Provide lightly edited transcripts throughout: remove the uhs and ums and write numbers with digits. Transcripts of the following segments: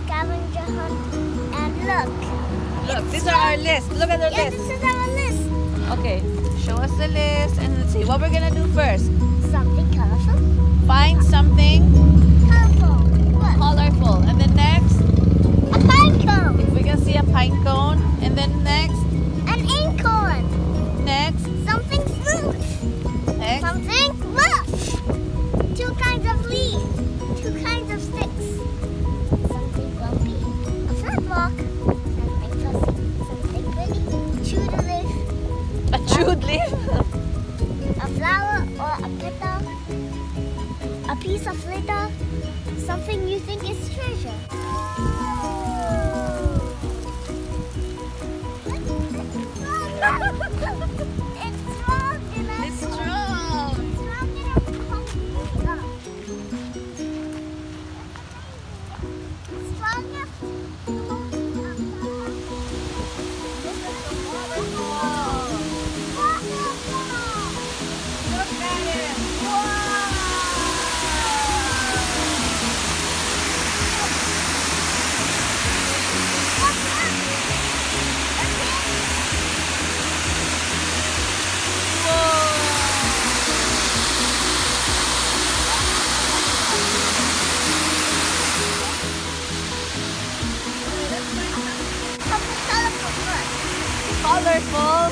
Scavenger Hunt. And look. Look, these are our list. Look at our Yeah, list. this is our list. Okay, show us the list and let's see what we're gonna do first. Something colorful. Find something Colorful. What? colorful, and then next, A pine cone. we can see a pine cone, and then next, An acorn. next, Something smooth. next. Something rough. Two kinds of leaves. Two kinds of sticks. Something bumpy. A flat rock. Something fuzzy. Something pretty. Chewed leaf. A chewed leaf. A flower or a petal. A piece of litter. Something you think is treasure. It's strong enough. It's strong. Strong enough to hold me up. It's strong enough to hold me up. This is the waterfall. Waterfall. Look at it. Something colorful first. Colorful.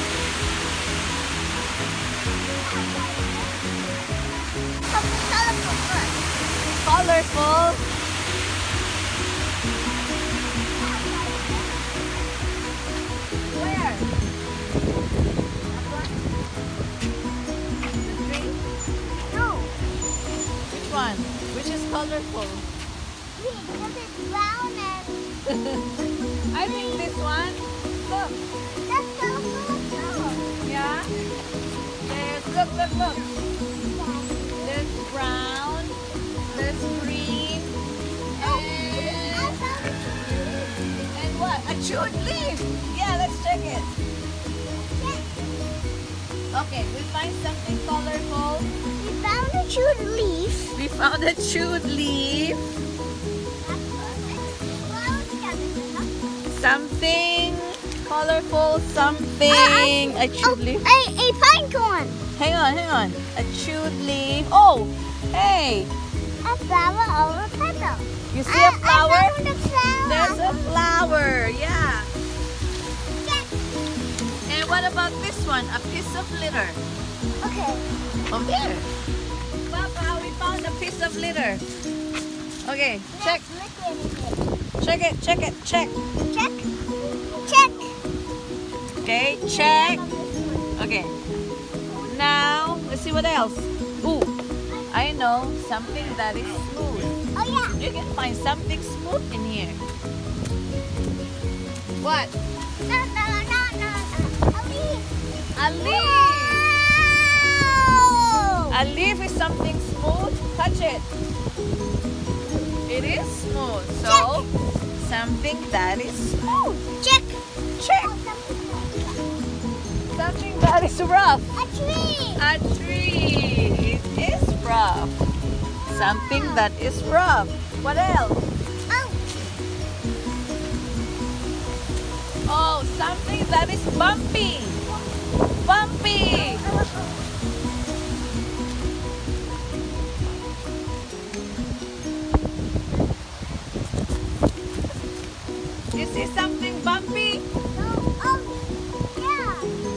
Something colorful first. Colorful. Where? The tree? No. Which one? Which is colorful? Green, because it's brown and I think this one. Look. that's colorful too. Yeah. Look. There's brown. There's green. And what? A chewed leaf. Yeah, let's check it. Okay, we find something colorful. We found a chewed leaf. We found a chewed leaf. Something colorful. Something. A chewed leaf. A pine cone. Hang on. A chewed leaf. Oh, hey. A flower or a petal. You see a flower? I found a flower. There's a flower. Yeah. Check. And what about this one? A piece of litter. Okay. Oh, there. Papa, we found a piece of litter. Okay, check. Check it. Check. Check. Okay, check. Okay. Now, let's see what else. Ooh, I know something that is smooth. Oh yeah. You can find something smooth in here. What? No. A leaf. A leaf. Wow. A leaf is something smooth. Touch it. It is smooth. So, something that is smooth. Check. Something that is rough. A tree. A tree. It is rough. Something that is rough. What else? Oh, something that is bumpy. Bumpy. You see something bumpy? No. Oh, yeah.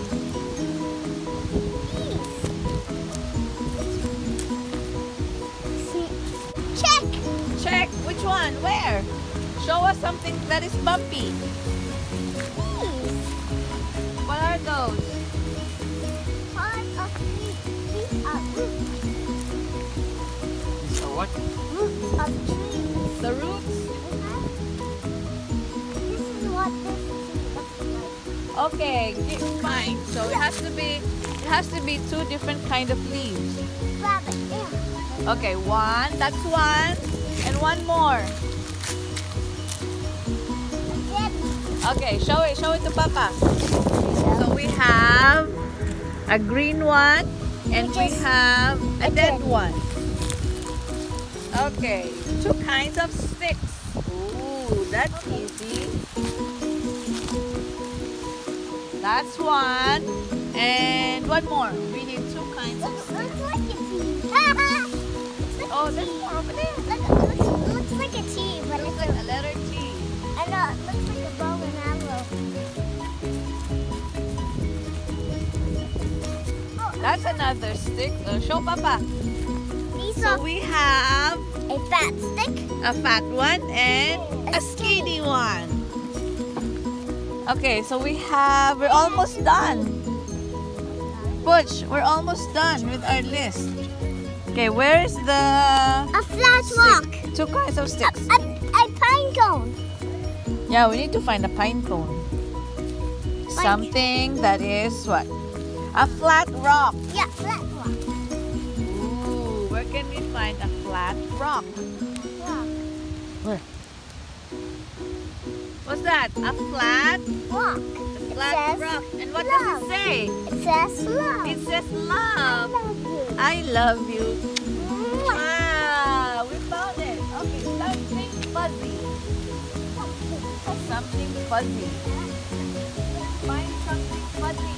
These. Check. Check. Which one? Where? Show us something that is bumpy. These. What are those? Part of trees. These are roots. So what? Roots of trees. The roots? This is what this looks like. Okay, fine. So it has to be two different kind of leaves. Grab it. Yeah. Okay, one. That's one. And one more. Okay, show it to Papa. So we have a green one and we have a dead one. Okay, two kinds of sticks. Ooh, that's easy. That's one. And one more. We need two kinds of sticks. Looks like a T. Oh, there's more over there. Looks like a T, but Looks it's like a letter T. I know, it looks like a bow and arrow. That's another stick. Show Papa. These So are we have a fat stick. a fat one and a skinny one. Okay, so we're almost done. Butch, we're almost done with our list. Okay, where's the A flat rock. two kinds of sticks? A pine cone. Yeah, we need to find a pine cone. Something that is what? A flat rock. Yeah, flat rock. Ooh, where can we find a flat rock? Rock. Where? What's that? A flat? Rock. Flat says rock. And what love. does it say? It says love. It says I love. love you. I love you. Mwah. Wow, we found it. Okay, something fuzzy. Something fuzzy. Find something fuzzy.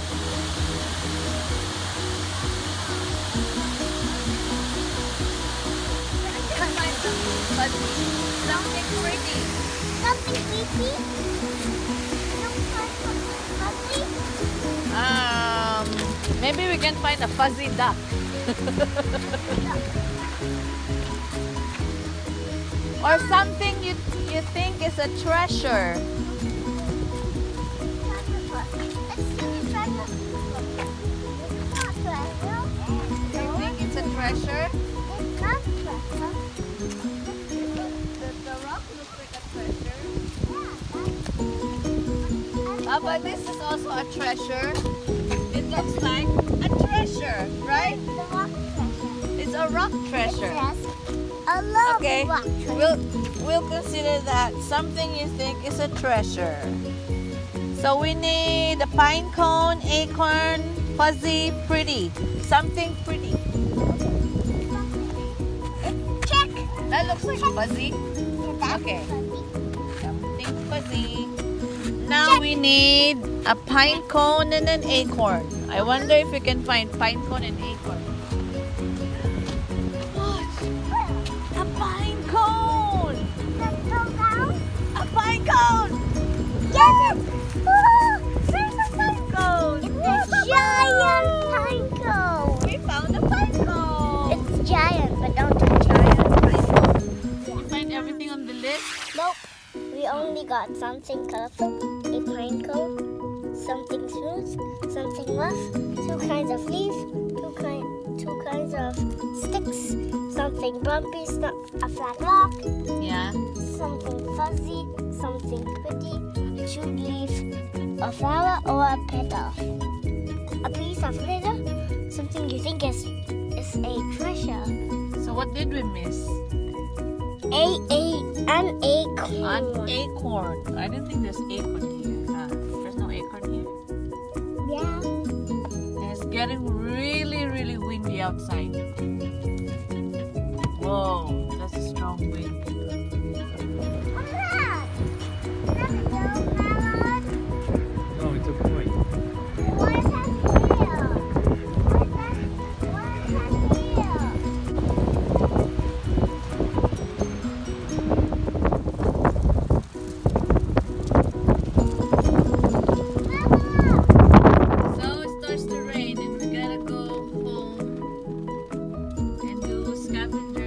Find something fuzzy. Something pretty. Something creepy. Something Maybe we can find a fuzzy duck. Or something you think is a treasure. You think it's a treasure? The rock looks like a treasure. But this is also a treasure. It looks like a treasure, right? It's a rock treasure. I love Okay, rock treasure. we'll consider that something you think is a treasure. So we need a pine cone, acorn, fuzzy, pretty. Something pretty. Check. That looks like fuzzy. That's Okay. fuzzy. Something fuzzy. Now we need a pine cone and an acorn. I wonder if we can find pine cone and acorn. What? A pine cone! Let's go down. A pine cone! Get it! Oh, There's a pine cone! it's a giant pine cone. We found a pine cone! It's giant, but don't touch it. You find everything on the list? Nope. We only got something colorful, a pine cone, something smooth, something rough, two kinds of leaf, two kinds of sticks, something bumpy, a flat rock, Yeah. something fuzzy, something pretty, a chewed leaf, a flower, or a petal. A piece of glitter, something you think is a treasure. So what did we miss? An acorn. An acorn. I don't think there's acorn here. There's no acorn here. Yeah. And it's getting really, really windy outside. Whoa, that's a strong wind. What's that? Is that a yellow melon? No, it's a boy. What is that here? What is that here? So it starts to rain and we gotta go home and do scavenger